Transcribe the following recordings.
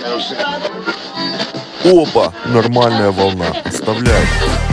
Опа, нормальная волна. Оставляй.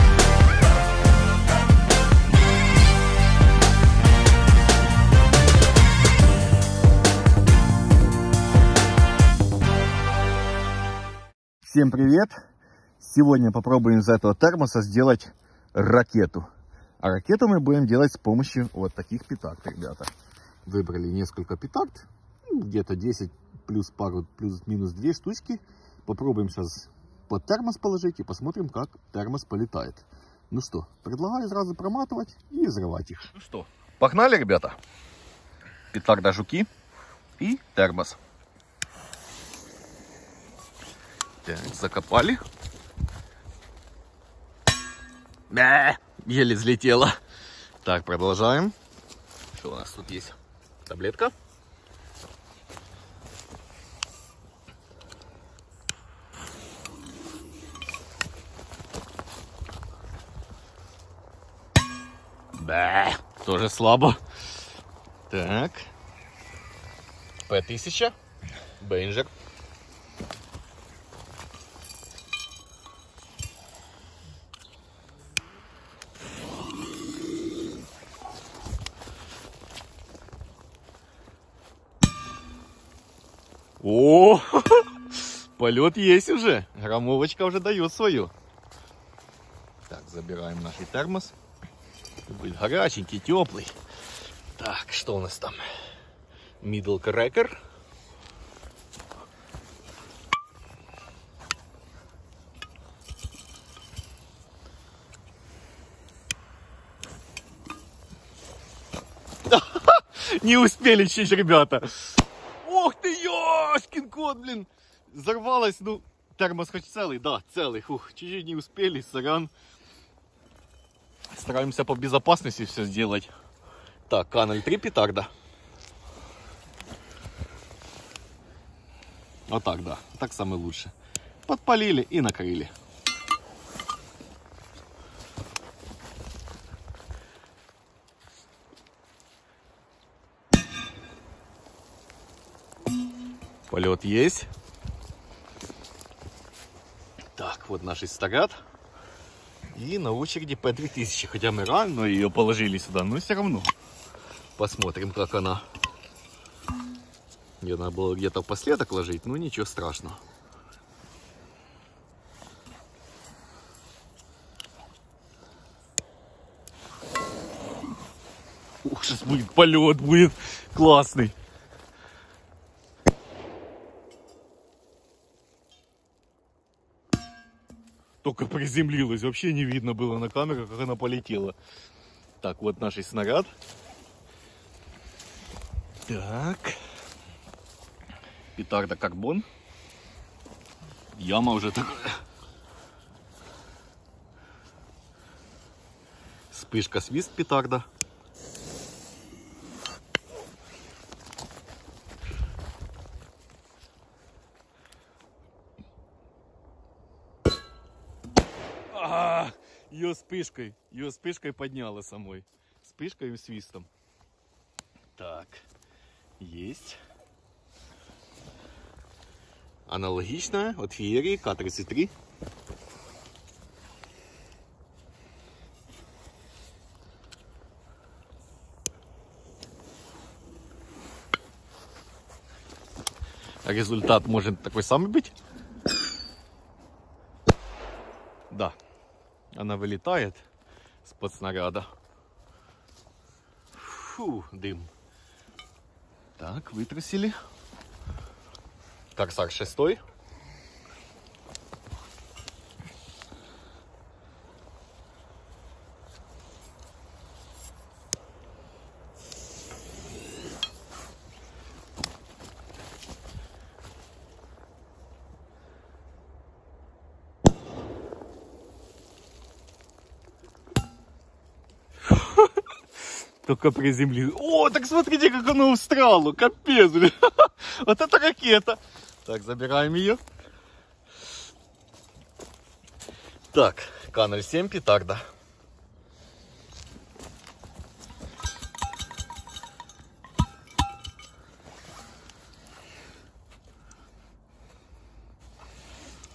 Всем привет! Сегодня попробуем из этого термоса сделать ракету. А ракету мы будем делать с помощью вот таких петард, ребята. Выбрали несколько петард, где-то 10 плюс пару, плюс-минус 2 штучки. Попробуем сейчас под термос положить и посмотрим, как термос полетает. Ну что, предлагаю сразу проматывать и взрывать их. Ну что, погнали, ребята. Петарда, жуки и термос. Так, закопали. Еле взлетела. Так, продолжаем. Что у нас тут есть? Таблетка. Тоже слабо. Так. П-1000. Бейнджер. О, полет есть уже. Граммовочка уже дает свою. Так, забираем наш термос. Будет горяченький, теплый. Так, что у нас там? Middle cracker. Не успели чуть, ребята. Ох ты, ёшкин кот, блин. Взорвалась, ну, термос хоть целый? Да, целый. Фух, чуть-чуть не успели, сорян. Стараемся по безопасности все сделать. Так, каналь 3 петарда. Вот так, да. Так самое лучше. Подпалили и накрыли. Полет есть. Так, вот наш стоят. И на очереди П-2000. Хотя мы рано ее положили сюда, но все равно. Посмотрим, как она. Ее надо было где-то впоследок ложить, но ничего страшного. Ух, сейчас будет полет, будет классный. Только приземлилась, вообще не видно было на камеру, как она полетела. Так, вот наш снаряд. Так. Петарда карбон. Яма уже такая. Вспышка, свист петарда. Ее вспышкой подняла самой. Вспышкой и свистом. Так, есть. Аналогичная от феерии К-33. Результат может такой самый быть. Да, она вылетает с-под снаряда. Фу, дым. Так, вытрусили. Корсар 6. Только приземлили. О, так смотрите, как оно встряло. Капец, блин. Вот это ракета. Так, забираем ее. Так, каналь 7 петарда.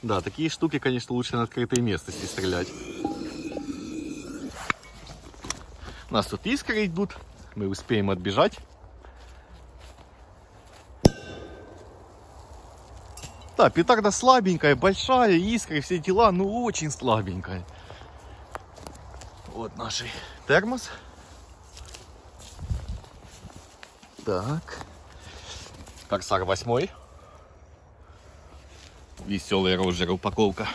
Да, такие штуки, конечно, лучше на открытой местности стрелять. У нас тут искры идут, мы успеем отбежать. Да, петарда слабенькая, большая, искры, все дела, ну очень слабенькая. Вот наш термос. Так. Корсар 8. Веселый Роджер упаковка.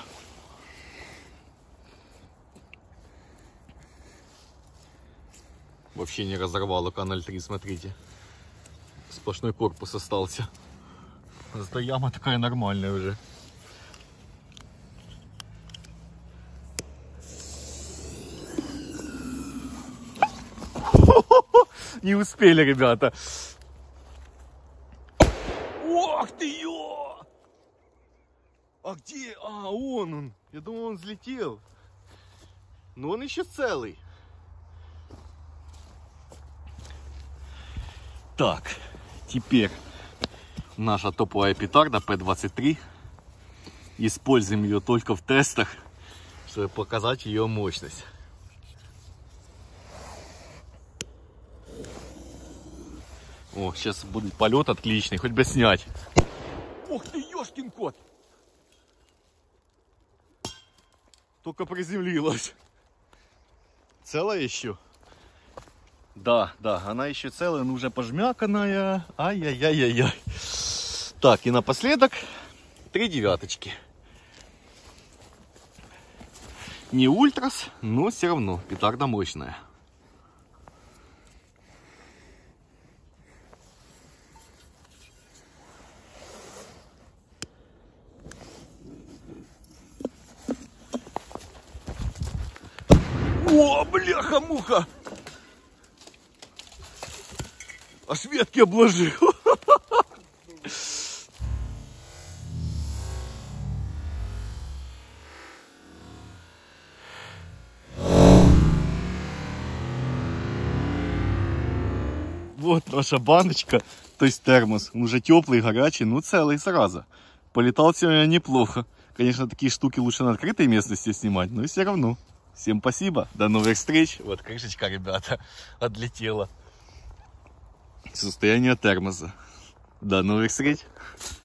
Вообще не разорвало канал 3, смотрите. Сплошной корпус остался. Зато яма такая нормальная уже. Не успели, ребята. Ох ты ё! А где? А, он. Я думал, он взлетел. Но он еще целый. Так, теперь наша топовая петарда P23. Используем ее только в тестах, чтобы показать ее мощность. О, сейчас будет полет отличный, хоть бы снять. Ух ты, ёшкин кот! Только приземлилась. Целая еще? Да, она еще целая, но уже пожмяканная. Ай-яй-яй-яй-яй. Так, и напоследок 3 девяточки. Не ультрас, но все равно петарда мощная. О, бляха-муха! Аж ветки обложил. Вот наша баночка, то есть термос. Он уже теплый, горячий, ну целый, зараза. Полетал сегодня неплохо. Конечно, такие штуки лучше на открытой местности снимать, но все равно. Всем спасибо, до новых встреч. Вот крышечка, ребята, отлетела. Состояние термоса. До новых встреч.